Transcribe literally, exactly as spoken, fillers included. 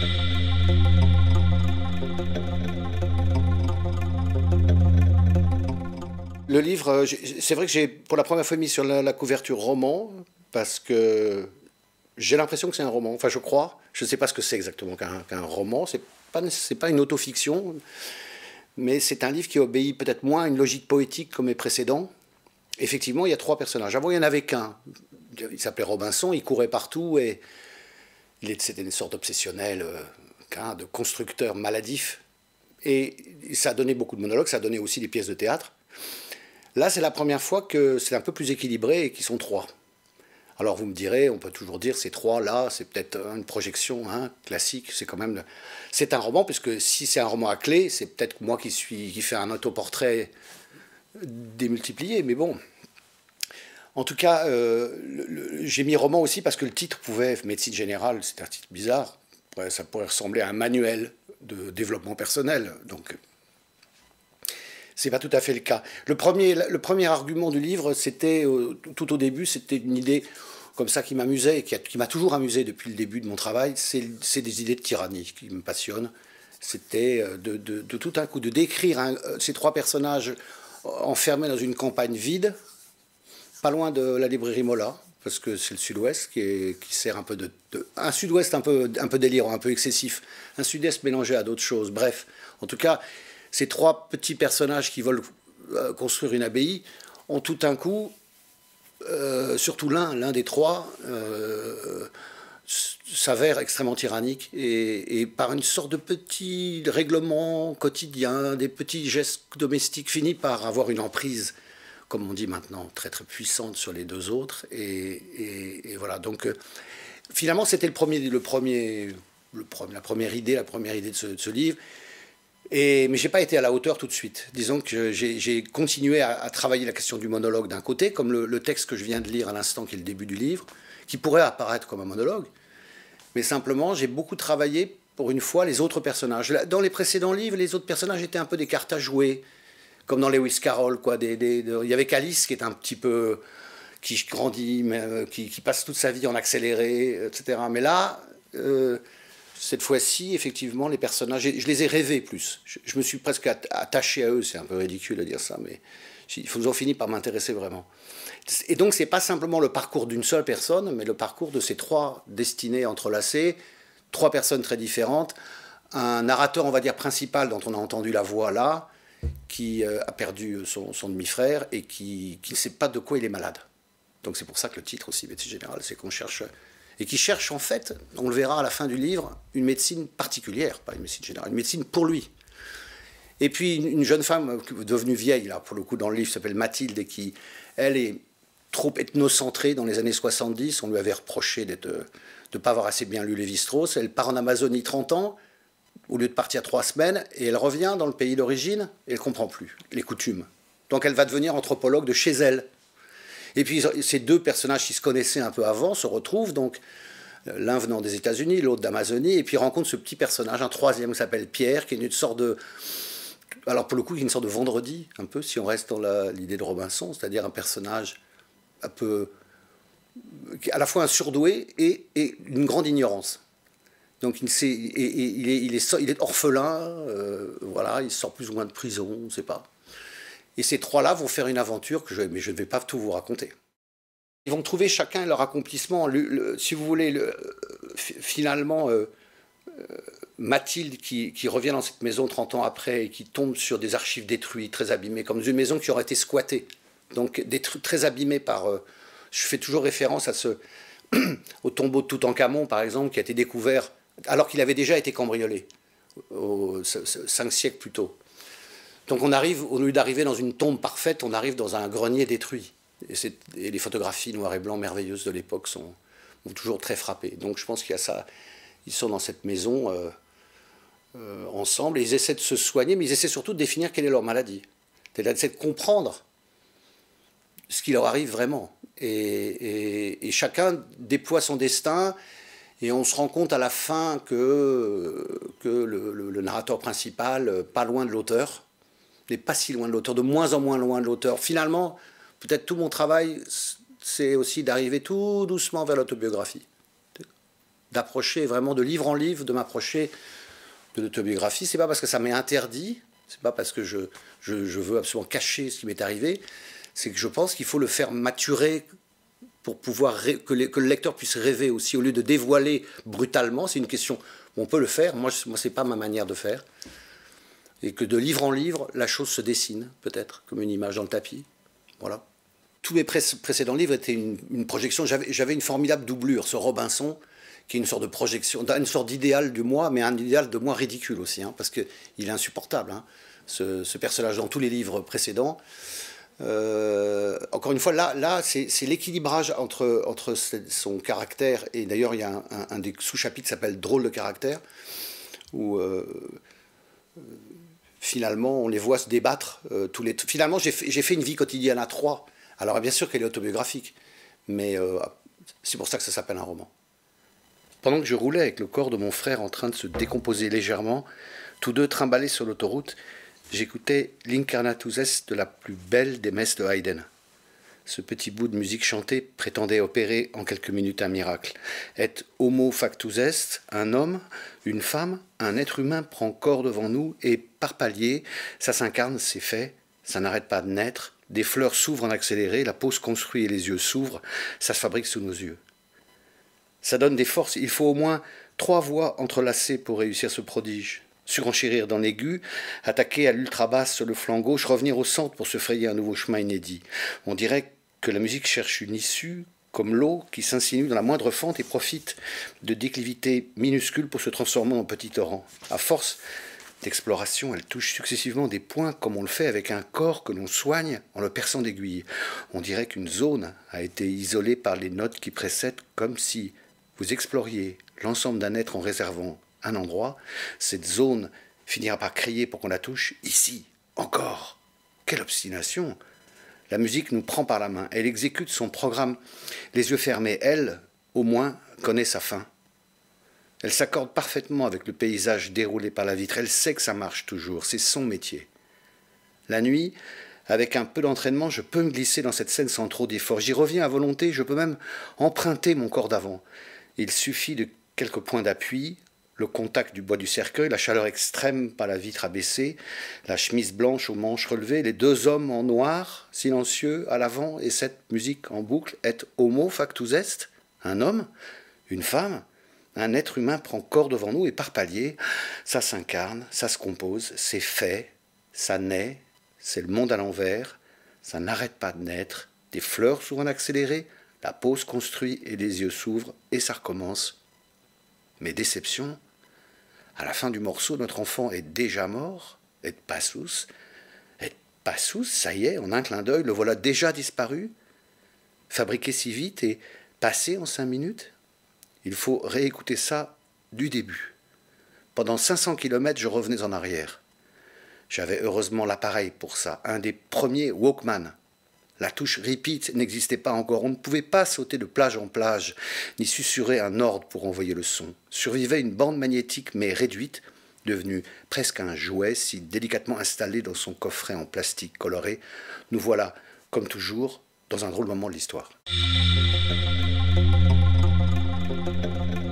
Le livre, c'est vrai que j'ai pour la première fois mis sur la, la couverture roman, parce que j'ai l'impression que c'est un roman, enfin je crois, je ne sais pas ce que c'est exactement qu'un qu'un roman, c'est pas, c'est pas une autofiction, mais c'est un livre qui obéit peut-être moins à une logique poétique comme les précédents. Effectivement, il y a trois personnages. Avant, il n'y en avait qu'un, il s'appelait Robinson, il courait partout et c'était une sorte d'obsessionnel, euh, de constructeur maladif, et ça a donné beaucoup de monologues, ça a donné aussi des pièces de théâtre. Là, c'est la première fois que c'est un peu plus équilibré et qu'ils sont trois. Alors vous me direz, on peut toujours dire ces trois-là, c'est peut-être une projection hein, classique, c'est quand même... C'est un roman, puisque si c'est un roman à clé, c'est peut-être moi qui, suis, qui fais un autoportrait démultiplié, mais bon. En tout cas, euh, j'ai mis roman aussi parce que le titre pouvait, médecine générale, c'est un titre bizarre, ça pourrait ressembler à un manuel de développement personnel, donc... C'est pas tout à fait le cas. Le premier, le premier argument du livre, c'était, euh, tout au début, c'était une idée comme ça qui m'amusait et qui, qui m'a toujours amusé depuis le début de mon travail. C'est des idées de tyrannie qui me passionnent. C'était de, de, de tout un coup de décrire un, ces trois personnages enfermés dans une campagne vide, pas loin de la librairie Mola, parce que c'est le Sud-Ouest qui, qui sert un peu de, de un Sud-Ouest un peu, un peu délirant, un peu excessif, un Sud-Est mélangé à d'autres choses. Bref, en tout cas. Ces trois petits personnages qui veulent euh, construire une abbaye ont tout un coup, euh, surtout l'un, l'un des trois, euh, s'avère extrêmement tyrannique et, et par une sorte de petit règlement quotidien, des petits gestes domestiques, finit par avoir une emprise, comme on dit maintenant, très très puissante sur les deux autres. Et, et, et voilà, donc euh, finalement c'était le premier, le premier, le, la première idée, la première idée de ce, de ce livre. Et, mais je n'ai pas été à la hauteur tout de suite. Disons que j'ai continué à, à travailler la question du monologue d'un côté, comme le, le texte que je viens de lire à l'instant, qui est le début du livre, qui pourrait apparaître comme un monologue. Mais simplement, j'ai beaucoup travaillé, pour une fois, les autres personnages. Dans les précédents livres, les autres personnages étaient un peu des cartes à jouer, comme dans Lewis Carroll, quoi. Des, des, de, il y avait Alice, qui est un petit peu... qui grandit, mais, qui, qui passe toute sa vie en accéléré, et cetera. Mais là... Euh, Cette fois-ci, effectivement, les personnages, je les ai rêvés plus. Je, je me suis presque attaché à eux, c'est un peu ridicule de dire ça, mais ils ont fini par m'intéresser vraiment. Et donc, ce n'est pas simplement le parcours d'une seule personne, mais le parcours de ces trois destinées entrelacées, trois personnes très différentes, un narrateur, on va dire, principal, dont on a entendu la voix là, qui euh, a perdu son, son demi-frère et qui, qui ne sait pas de quoi il est malade. Donc c'est pour ça que le titre aussi, médecine générale, c'est qu'on cherche... Et qui cherche en fait, on le verra à la fin du livre, une médecine particulière, pas une médecine générale, une médecine pour lui. Et puis une jeune femme devenue vieille, là pour le coup dans le livre, s'appelle Mathilde, et qui, elle, est trop ethnocentrée dans les années soixante-dix, on lui avait reproché de ne pas avoir assez bien lu Lévi-Strauss, elle part en Amazonie trente ans, au lieu de partir trois semaines, et elle revient dans le pays d'origine, et elle ne comprend plus les coutumes. Donc elle va devenir anthropologue de chez elle. Et puis ces deux personnages qui se connaissaient un peu avant se retrouvent, donc l'un venant des États-Unis, l'autre d'Amazonie, et puis rencontrent ce petit personnage, un troisième qui s'appelle Pierre, qui est une sorte de... Alors pour le coup, qui est une sorte de vendredi, un peu, si on reste dans l'idée de Robinson, c'est-à-dire un personnage un peu... à la fois un surdoué et, et une grande ignorance. Donc il, sait, et, et, il, est, il, est, il est orphelin, euh, voilà, il sort plus ou moins de prison, on ne sait pas. Et ces trois-là vont faire une aventure que je, mais je ne vais pas tout vous raconter. Ils vont trouver chacun leur accomplissement. Le, le, si vous voulez, le, finalement, euh, euh, Mathilde qui, qui revient dans cette maison trente ans après et qui tombe sur des archives détruites, très abîmées, comme une maison qui aurait été squattée. Donc détruite, très abîmée par... Euh, je fais toujours référence à ce, au tombeau de Toutankhamon, par exemple, qui a été découvert alors qu'il avait déjà été cambriolé, au, cinq siècles plus tôt. Donc on arrive, au lieu d'arriver dans une tombe parfaite, on arrive dans un grenier détruit. Et, et les photographies noir et blanc merveilleuses de l'époque sont, sont toujours très frappées. Donc je pense qu'il y a ça. Ils sont dans cette maison euh, euh, ensemble et ils essaient de se soigner, mais ils essaient surtout de définir quelle est leur maladie. C'est-à-dire de comprendre ce qui leur arrive vraiment. Et, et, et chacun déploie son destin. Et on se rend compte à la fin que, que le, le, le narrateur principal, pas loin de l'auteur, n'est pas si loin de l'auteur, de moins en moins loin de l'auteur. Finalement, peut-être tout mon travail, c'est aussi d'arriver tout doucement vers l'autobiographie. d'approcher vraiment de livre en livre, de m'approcher de l'autobiographie. C'est pas parce que ça m'est interdit, c'est pas parce que je, je, je veux absolument cacher ce qui m'est arrivé, c'est que je pense qu'il faut le faire maturer pour pouvoir que, les, que le lecteur puisse rêver aussi, au lieu de dévoiler brutalement. C'est une question, on peut le faire, moi, moi c'est pas ma manière de faire. Et que de livre en livre, la chose se dessine, peut-être, comme une image dans le tapis. Voilà. Tous mes pré précédents livres étaient une, une projection. J'avais une formidable doublure, ce Robinson, qui est une sorte de projection, une sorte d'idéal du moi, mais un idéal de moi ridicule aussi, hein, parce qu'il est insupportable, hein, ce, ce personnage dans tous les livres précédents. Euh, encore une fois, là, là c'est l'équilibrage entre, entre son caractère, et d'ailleurs il y a un, un, un des sous-chapitres qui s'appelle « Drôle de caractère », où euh, euh, finalement on les voit se débattre. Euh, tous les... Finalement, j'ai fait, fait une vie quotidienne à trois. Alors bien sûr qu'elle est autobiographique, mais euh, c'est pour ça que ça s'appelle un roman. Pendant que je roulais avec le corps de mon frère en train de se décomposer légèrement, tous deux trimballés sur l'autoroute, j'écoutais l'Incarnatus Est de la plus belle des messes de Haydn. Ce petit bout de musique chantée prétendait opérer en quelques minutes un miracle. Et homo factus est, un homme, une femme, un être humain prend corps devant nous et par palier, ça s'incarne, c'est fait, ça n'arrête pas de naître, des fleurs s'ouvrent en accéléré, la peau se construit et les yeux s'ouvrent, ça se fabrique sous nos yeux. Ça donne des forces, il faut au moins trois voix entrelacées pour réussir ce prodige. Surenchérir dans l'aigu, attaquer à l'ultra-basse sur le flanc gauche, revenir au centre pour se frayer un nouveau chemin inédit. On dirait que la musique cherche une issue, comme l'eau qui s'insinue dans la moindre fente et profite de déclivités minuscules pour se transformer en petit torrent. À force d'exploration, elle touche successivement des points comme on le fait avec un corps que l'on soigne en le perçant d'aiguilles. On dirait qu'une zone a été isolée par les notes qui précèdent, comme si vous exploriez l'ensemble d'un être en réservant un endroit, cette zone finira par crier pour qu'on la touche. Ici, encore. Quelle obstination! La musique nous prend par la main. Elle exécute son programme. Les yeux fermés, elle, au moins, connaît sa fin. Elle s'accorde parfaitement avec le paysage déroulé par la vitre. Elle sait que ça marche toujours. C'est son métier. La nuit, avec un peu d'entraînement, je peux me glisser dans cette scène sans trop d'effort. J'y reviens à volonté. Je peux même emprunter mon corps d'avant. Il suffit de quelques points d'appui, le contact du bois du cercueil, la chaleur extrême par la vitre abaissée, la chemise blanche aux manches relevées, les deux hommes en noir, silencieux, à l'avant, et cette musique en boucle. Et homo factus est, un homme, une femme, un être humain prend corps devant nous et par palier, ça s'incarne, ça se compose, c'est fait, ça naît, c'est le monde à l'envers, ça n'arrête pas de naître, des fleurs souvent accélérées, la peau se construit et les yeux s'ouvrent et ça recommence. Mais déception, à la fin du morceau, notre enfant est déjà mort, et passus, et passus, ça y est, en un clin d'œil, le voilà déjà disparu, fabriqué si vite et passé en cinq minutes. Il faut réécouter ça du début. Pendant cinq cents kilomètres, je revenais en arrière. J'avais heureusement l'appareil pour ça, un des premiers Walkman. La touche repeat n'existait pas encore. On ne pouvait pas sauter de plage en plage, ni susurrer un ordre pour envoyer le son. Survivait une bande magnétique, mais réduite, devenue presque un jouet, si délicatement installé dans son coffret en plastique coloré. Nous voilà, comme toujours, dans un drôle moment de l'histoire.